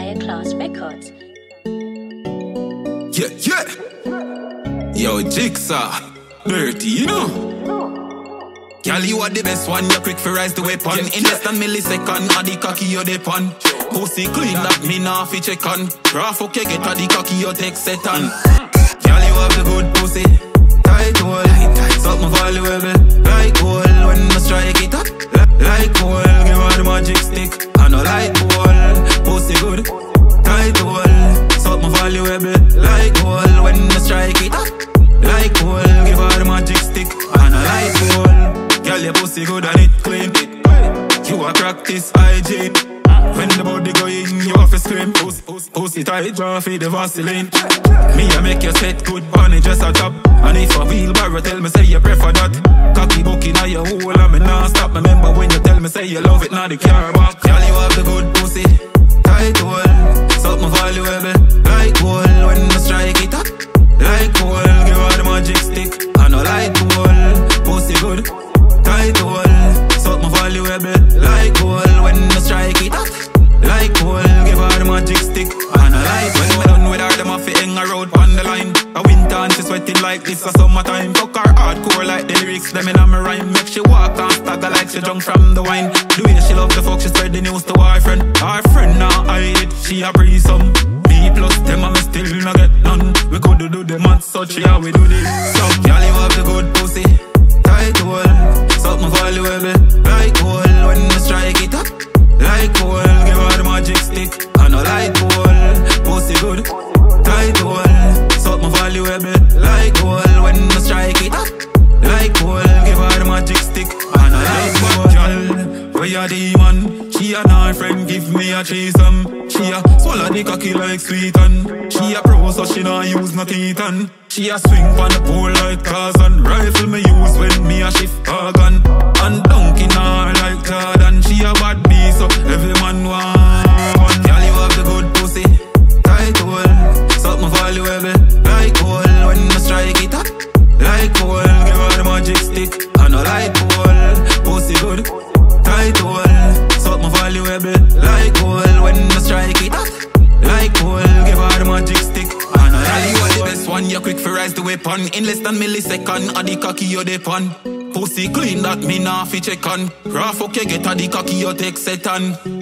Higher Class Records. Yeah, yeah. Yo, Jigsaw, Dertee, you know. Girl, you are the best one, you quick for rise the weapon. In less than millisecond, or the cocky you dip on. Pussy clean, that me nah fi check on. Raw fuck you get, or the cocky you take set on. Girl, you have the good pussy, tight hole, something valuable, like gold. When I strike it up, like gold. Give her the magic stick, and a light gold. Pussy good, tight hole, something valuable, like gold. When I strike it up, like gold. Give her the magic stick, and a light gold. Girl, your pussy good and it clean. You a practice hygiene. When the body go in, you have to scream. Pussy tight, draw for the Vaseline. Me I make you set good, bunny just a top. And if a wheelbarrow, tell me say you prefer that. Cocky bookie now you hole and me nah stop. Remember when you tell me say you love it, now the car back. Girl, you have the good pussy, tight hole, something valuable, like gold. When I strike it up, like gold. Give her the magic stick, and a light gold. Pussy good, tight hole, something valuable, like gold. When I strike it up, like gold. Give her the magic stick, and a light. When we done with her, them off it hang around on the line. A winter and she sweating like this a summertime. Fuck her hardcore like the lyrics, them in a my rhyme. Make she walk and stagger like she drunk from the wine. The way she love the fuck, she spread the news to her friend. Her friend now hide it, she a breeze some. B plus them and me still not get none. We could do the math, so she how we do this. So, girl, you have the good pussy, tight hole, something valuable, like gold. When I strike it up, like gold. Give her the magic stick, and a light gold. Pussy good, tight hole, something valuable, like gold. When I strike it up, like gold. Give her the magic stick, and a light gold. Girl, where you demon? She and her friend give me a threesome. She a swallow the cocky like sweet and she a pro so she not use no teeth and she a swing on the pole like Tarzan. Rifle me use when me a shift organ. And dunking her like Jordan. She a bad bee so every man want. Girl, you have the good pussy, tight hole, something valuable, like gold. When I strike it up, like gold. Give her the magic stick, and a light gold. Pussy good, tight hole, something valuable, like gold. When I strike it up, like gold. Give her the magic stick, and a light gold. You are the best one, you quick for rise the weapon. In less than millisecond, or the cocky you dip on. Pussy clean, that me nah fi check on. Raw fuck you get, or the cocky you take set on.